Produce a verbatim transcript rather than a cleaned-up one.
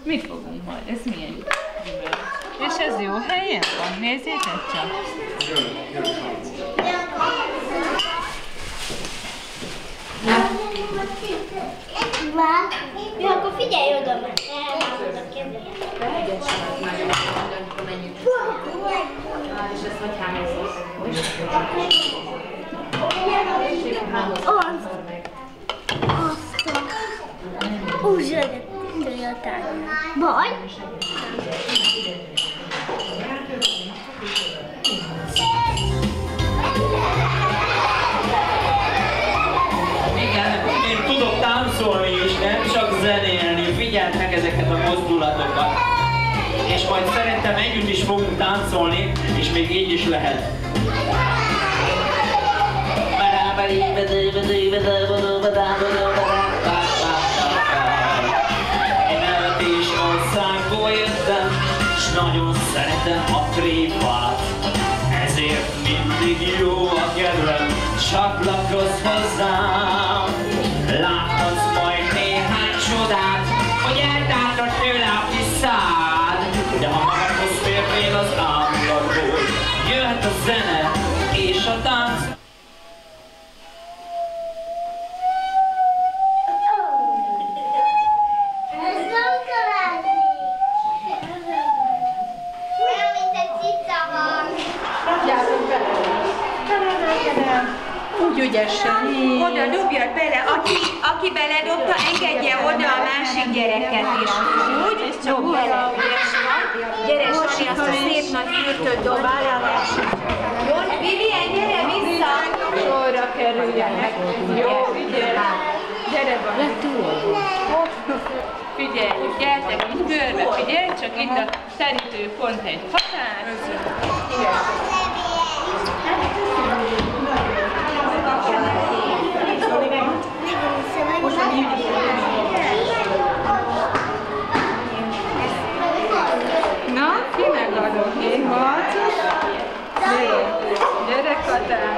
Mit fogunk majd? Ez milyen gyümölcs? És ez jó helyen van, nézzétek csak! Jó, akkor figyelj oda, mert elmondok én. És ezt hogy hányszor? Azt. Azt. Úgy zsögött, indulj a tányán. Baj? Igen, én tudok táncolni is, nem csak zenélni. Figyeld meg ezeket a mozdulatokat. És majd szerintem együtt is fogunk táncolni, és még így is lehet. Én elvetés országból jöttem, s nagyon szeretem a tréfát. Ezért mindig jó a kedvem, csatlakozz hozzám. Láthatsz majd néhány csodát, hogy eltártad tőle a kis szád. De ha magadhoz férnél az ámlatból, jöhet a zene és a tánc. Úgy ügyesen. Oda dobjad bele, aki, aki beledobta, engedje oda a másik gyereket is. Úgy, dob bele. Gyere, Sori, azt a szép nagy fürtöt dobál a Jó, Vivien, gyere vissza! Sorra kerüljenek. Jó, figyelj! Gyere van! Figyelj, gyertek itt körbe, figyelj, csak itt a terítő pont egy határ. Na, ki megadok én? Hat. Gyere, Katán!